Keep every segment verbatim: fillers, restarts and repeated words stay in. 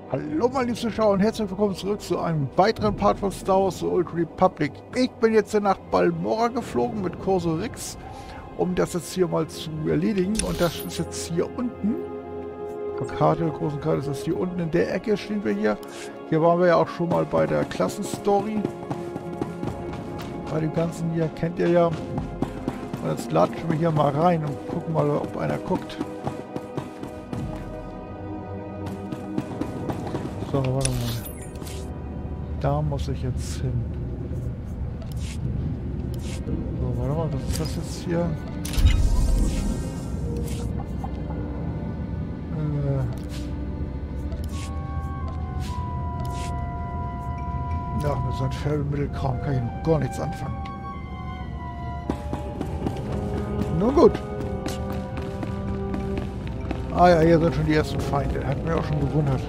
Hallo meine lieben Zuschauer und herzlich willkommen zurück zu einem weiteren Part von Star Wars The Old Republic. Ich bin jetzt nach Balmorra geflogen mit Corso Rex, um das jetzt hier mal zu erledigen. Und das ist jetzt hier unten. Auf der Karte, der großen Karte ist das hier unten in der Ecke, stehen wir hier. Hier waren wir ja auch schon mal bei der Klassenstory. Bei dem Ganzen hier kennt ihr ja. Und jetzt latschen wir hier mal rein und gucken mal, ob einer guckt. So, warte mal. Da muss ich jetzt hin. So, warte mal, was ist das jetzt hier? Äh. Ja, mit so einem Färbemittelkram kann ich noch gar nichts anfangen. Nun gut. Ah ja, hier sind schon die ersten Feinde. Hat mich auch schon gewundert.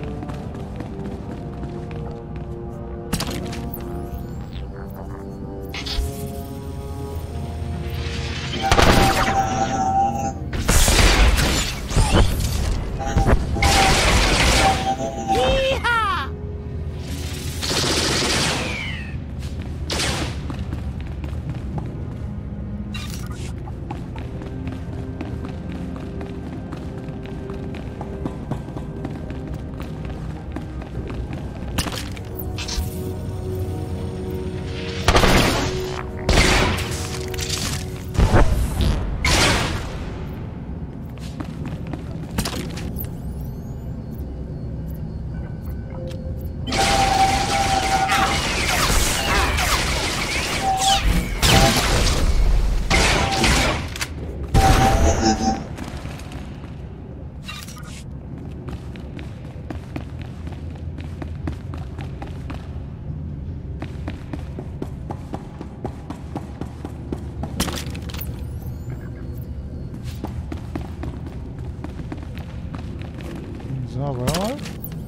So, warte mal.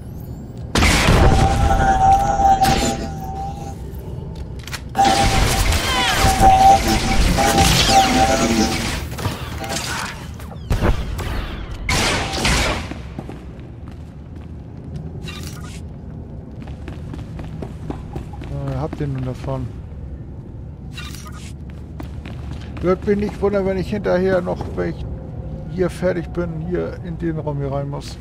So, ihr habt den nun davon. Wird mich nicht wundern, wenn ich hinterher noch, wenn ich hier fertig bin, hier in den Raum hier rein muss.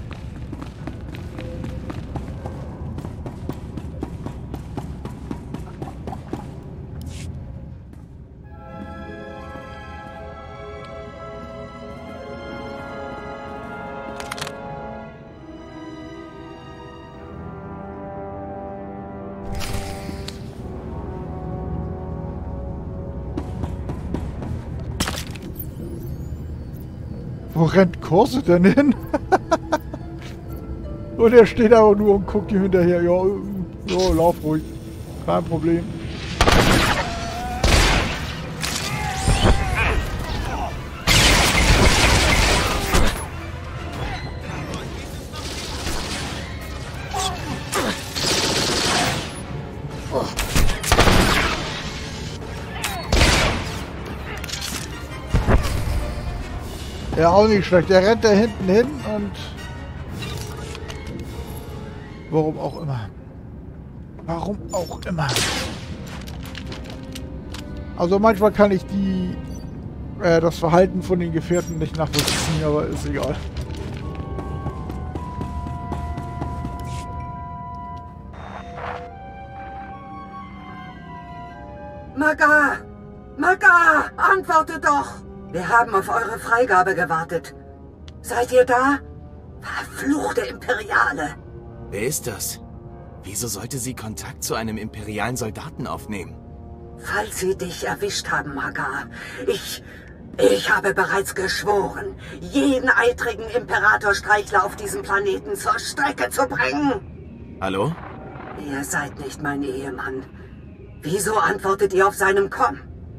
Wo rennt Corso denn hin? Und er steht aber nur und guckt ihm hinterher. Ja, ja, lauf ruhig. Kein Problem. Ja, auch nicht schlecht. Der rennt da hinten hin und... Warum auch immer. Warum auch immer. Also manchmal kann ich die... Äh, das Verhalten von den Gefährten nicht nachvollziehen, aber ist egal. Maga! Maga! Antworte doch! Wir haben auf eure Freigabe gewartet. Seid ihr da? Verfluchte Imperiale! Wer ist das? Wieso sollte sie Kontakt zu einem imperialen Soldaten aufnehmen? Falls sie dich erwischt haben, Maga, ich... Ich habe bereits geschworen, jeden eitrigen Imperatorstreichler auf diesem Planeten zur Strecke zu bringen. Hallo? Ihr seid nicht mein Ehemann. Wieso antwortet ihr auf seinem Komm?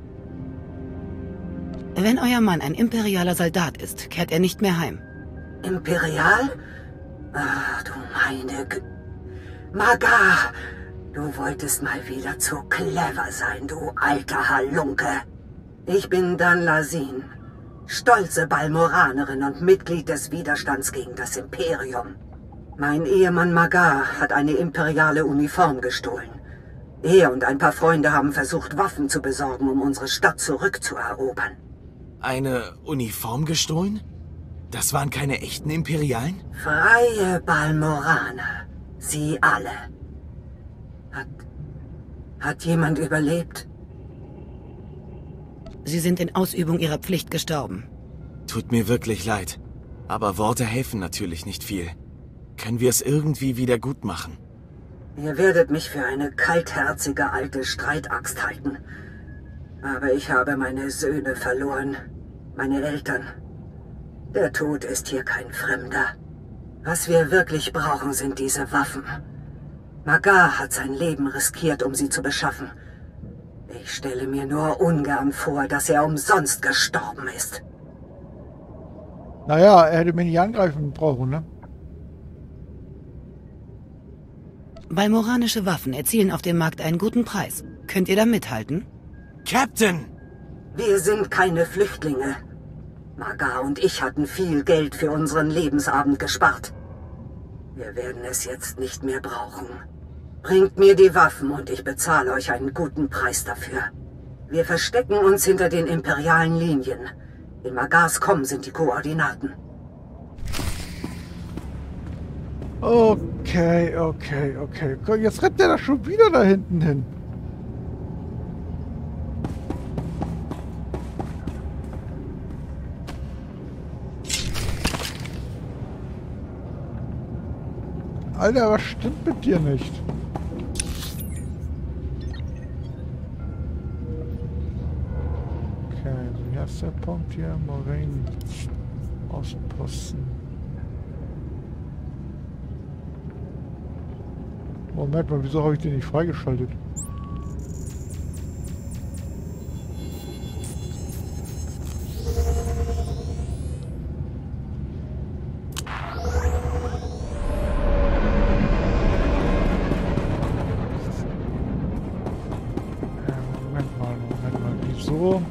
Wenn euer Mann ein imperialer Soldat ist, kehrt er nicht mehr heim. Imperial? Ach, du meine G... Maga, du wolltest mal wieder zu clever sein, du alter Halunke. Ich bin Dan Lasin, stolze Balmoranerin und Mitglied des Widerstands gegen das Imperium. Mein Ehemann Magar hat eine imperiale Uniform gestohlen. Er und ein paar Freunde haben versucht, Waffen zu besorgen, um unsere Stadt zurückzuerobern. Eine Uniform gestohlen? Das waren keine echten Imperialen? Freie Balmoraner. Sie alle. Hat... Hat jemand überlebt? Sie sind in Ausübung ihrer Pflicht gestorben. Tut mir wirklich leid. Aber Worte helfen natürlich nicht viel. Können wir es irgendwie wieder gut machen? Ihr werdet mich für eine kaltherzige alte Streitaxt halten. Aber ich habe meine Söhne verloren. Meine Eltern. Der Tod ist hier kein Fremder. Was wir wirklich brauchen, sind diese Waffen. Magar hat sein Leben riskiert, um sie zu beschaffen. Ich stelle mir nur ungern vor, dass er umsonst gestorben ist. Naja, er hätte mich nicht angreifen brauchen, ne? Balmoranische Waffen erzielen auf dem Markt einen guten Preis. Könnt ihr da mithalten? Captain! Wir sind keine Flüchtlinge. Magar und ich hatten viel Geld für unseren Lebensabend gespart. Wir werden es jetzt nicht mehr brauchen. Bringt mir die Waffen und ich bezahle euch einen guten Preis dafür. Wir verstecken uns hinter den imperialen Linien. In Magars Komm sind die Koordinaten. Okay, okay, okay. Jetzt rennt der da schon wieder da hinten hin. Alter, was stimmt mit dir nicht? Okay, also hier ist der Punkt hier. Moraine. Außenposten. Moment mal, wieso habe ich den nicht freigeschaltet? Moment mal, Moment mal, wieso?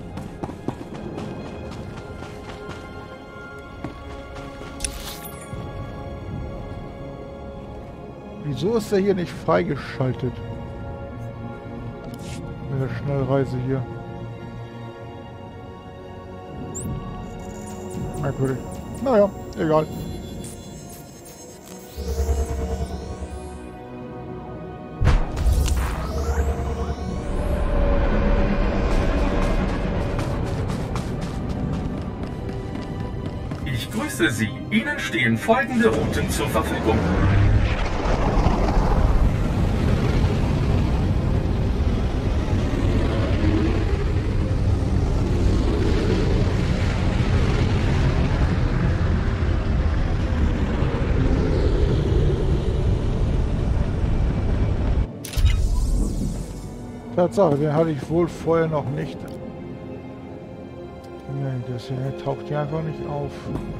Wieso ist der hier nicht freigeschaltet? Mit der Schnellreise hier. Merkwürdig. Naja, egal. Ich grüße Sie. Ihnen stehen folgende Routen zur Verfügung. Tatsache, den hatte ich wohl vorher noch nicht. Nein, das hier taucht hier einfach nicht auf.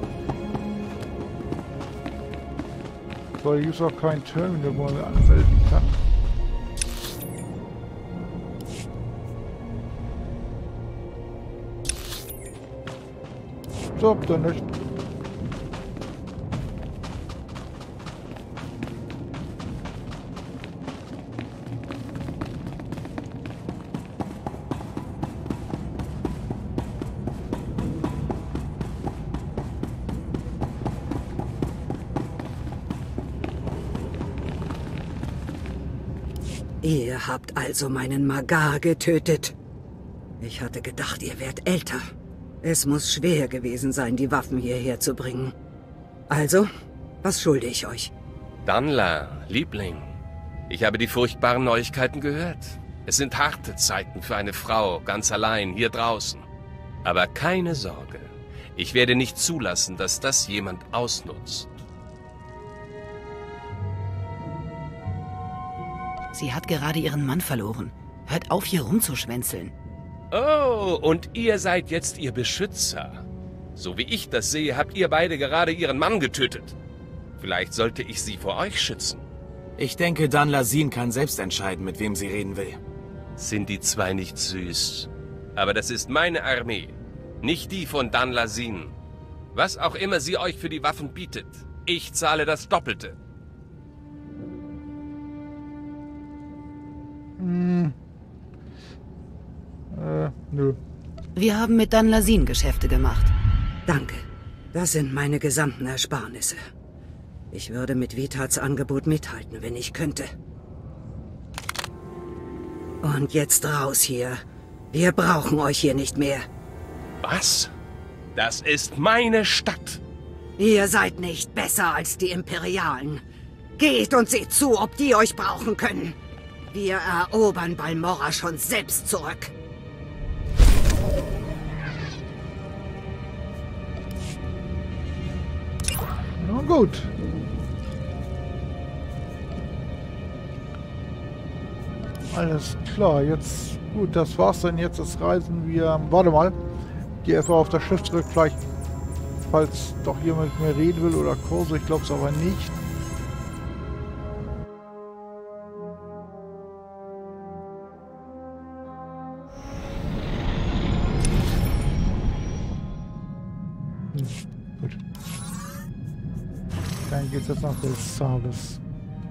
So, hier gibt es auch kein Terminal, wo man anmelden kann. So, dann nicht. Ihr habt also meinen Magar getötet. Ich hatte gedacht, ihr wärt älter. Es muss schwer gewesen sein, die Waffen hierher zu bringen. Also, was schulde ich euch? Danla, Liebling. Ich habe die furchtbaren Neuigkeiten gehört. Es sind harte Zeiten für eine Frau, ganz allein, hier draußen. Aber keine Sorge. Ich werde nicht zulassen, dass das jemand ausnutzt. Sie hat gerade ihren Mann verloren. Hört auf, hier rumzuschwänzeln. Oh, und ihr seid jetzt ihr Beschützer. So wie ich das sehe, habt ihr beide gerade ihren Mann getötet. Vielleicht sollte ich sie vor euch schützen. Ich denke, Danla Sin kann selbst entscheiden, mit wem sie reden will. Sind die zwei nicht süß? Aber das ist meine Armee, nicht die von Danla Sin. Was auch immer sie euch für die Waffen bietet, Ich zahle das Doppelte. Hm. Äh, nö. Wir haben mit Dan Lasin Geschäfte gemacht. Danke. Das sind meine gesamten Ersparnisse. Ich würde mit Vitats Angebot mithalten, wenn ich könnte. Und jetzt raus hier. Wir brauchen euch hier nicht mehr. Was? Das ist meine Stadt. Ihr seid nicht besser als die Imperialen. Geht und seht zu, ob die euch brauchen können. Wir erobern Balmorra schon selbst zurück. Na gut. Alles klar, jetzt... Gut, das war's dann jetzt. Das reisen wir... Warte mal. Geh erstmal auf das Schiff zurück, vielleicht... Falls doch jemand mit mir reden will oder Kurse. Ich glaube es aber nicht. Hm, gut. Dann geht's jetzt nach Belsavis.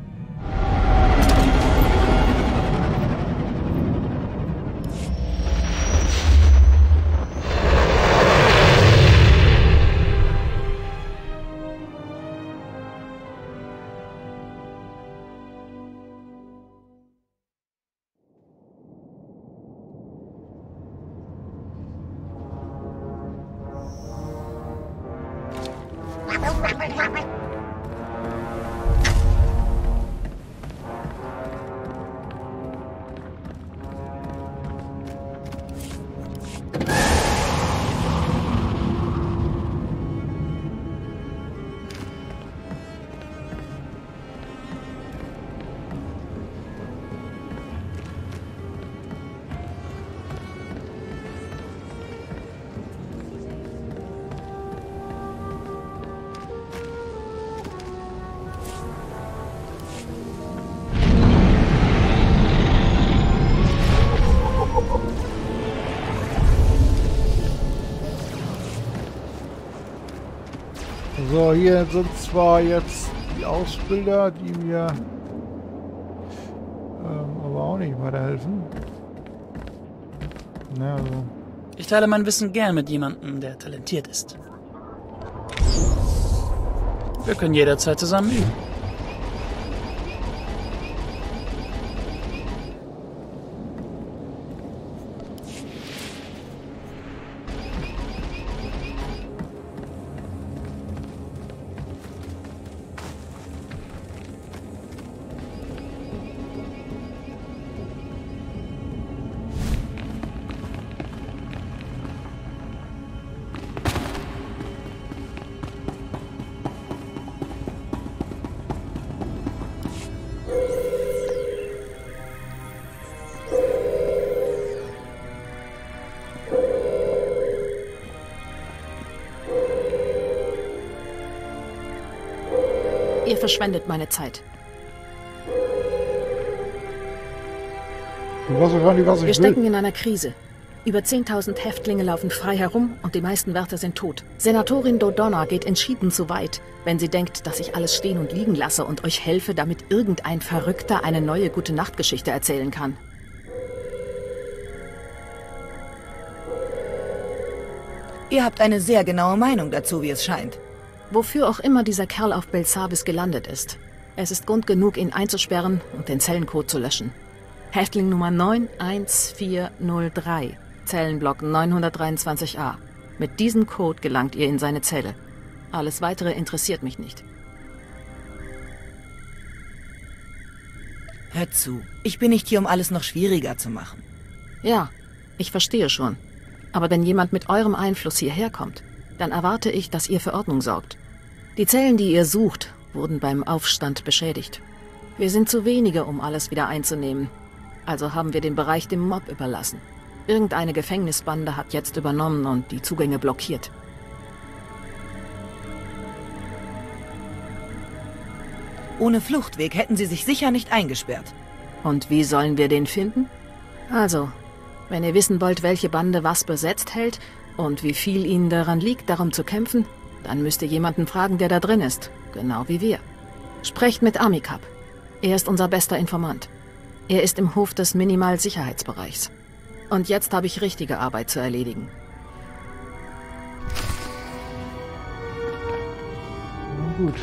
So, hier sind zwar jetzt die Ausbilder, die mir ähm, aber auch nicht weiterhelfen. Na, also. Ich teile mein Wissen gern mit jemandem, der talentiert ist. Wir können jederzeit zusammen üben. Ihr verschwendet meine Zeit. Was ich, was ich Wir will. stecken in einer Krise. Über zehntausend Häftlinge laufen frei herum und die meisten Wärter sind tot. Senatorin Dodonna geht entschieden zu weit, wenn sie denkt, dass ich alles stehen und liegen lasse und euch helfe, damit irgendein Verrückter eine neue Gute-Nacht-Geschichte erzählen kann. Ihr habt eine sehr genaue Meinung dazu, wie es scheint. Wofür auch immer dieser Kerl auf Belsavis gelandet ist. Es ist Grund genug, ihn einzusperren und den Zellencode zu löschen. Häftling Nummer neun eins vier null drei, Zellenblock neunhundertdreiundzwanzig a. Mit diesem Code gelangt ihr in seine Zelle. Alles Weitere interessiert mich nicht. Hört zu, ich bin nicht hier, um alles noch schwieriger zu machen. Ja, ich verstehe schon. Aber wenn jemand mit eurem Einfluss hierher kommt, dann erwarte ich, dass ihr für Ordnung sorgt. Die Zellen, die ihr sucht, wurden beim Aufstand beschädigt. Wir sind zu wenige, um alles wieder einzunehmen. Also haben wir den Bereich dem Mob überlassen. Irgendeine Gefängnisbande hat jetzt übernommen und die Zugänge blockiert. Ohne Fluchtweg hätten sie sich sicher nicht eingesperrt. Und wie sollen wir den finden? Also, wenn ihr wissen wollt, welche Bande was besetzt hält und wie viel ihnen daran liegt, darum zu kämpfen, dann müsst ihr jemanden fragen, der da drin ist. Genau wie wir. Sprecht mit Amikab. Er ist unser bester Informant. Er ist im Hof des Minimal-Sicherheitsbereichs. Und jetzt habe ich richtige Arbeit zu erledigen. Na gut.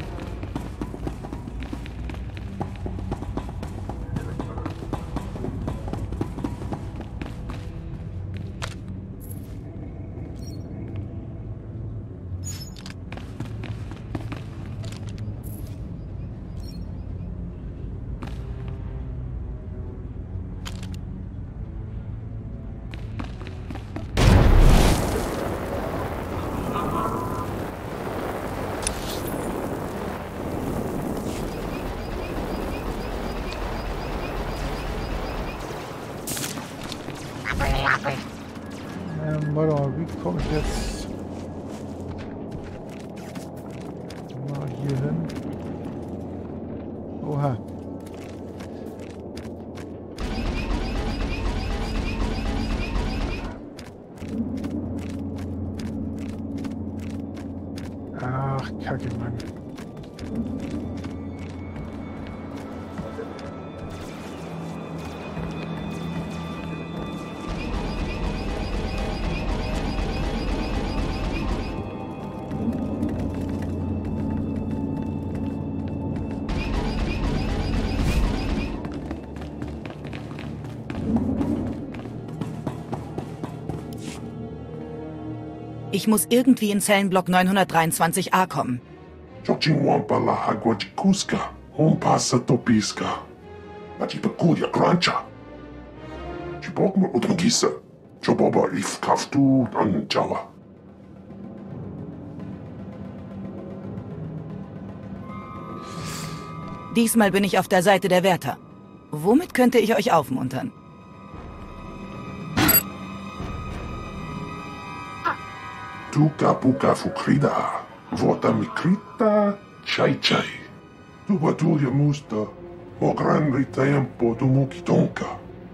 Ähm, warte mal, wie komme ich jetzt mal hier hin? Oha. Ach, Kacke, Mann. Ich muss irgendwie in Zellenblock neunhundertdreiundzwanzig a kommen. Chochinwampa la agua chikuska, on passa topiska. Machipakulia grancha. Chibokma utangisa. Choboba if kaftu an Java. Diesmal bin ich auf der Seite der Wärter. Womit könnte ich euch aufmuntern? Tuka puka fukrida. Vota mikrita chai chai. Tu baturia musta. O gran ritempo tu mukitonka.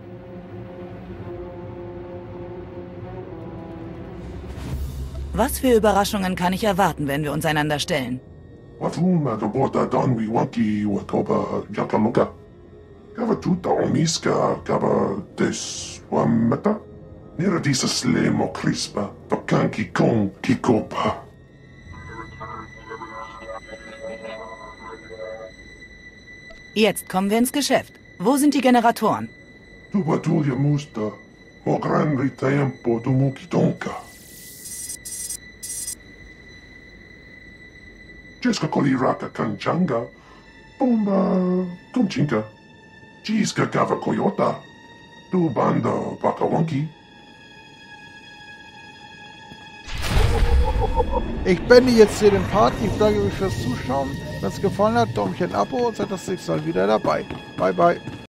Was für Überraschungen kann ich erwarten, wenn wir uns einander stellen? Wafuma do bota donwi wanki watoba yakamuka. Gava tuta omiska gava des wamata. Nera disa slemo crispa. Tokanki kon kikopa. Jetzt kommen wir ins Geschäft. Wo sind die Generatoren? Tu baturia musta. O gran ritempo tu mukitonka. Jeska koliraka kanchanga. Bomba kumchinka. Jiska gava koyota. Du banda bakawanki. Ich beende jetzt hier den Part. Ich danke euch fürs Zuschauen. Wenn es gefallen hat, Däumchen, Abo und seid das nächste Mal wieder dabei. Bye, bye.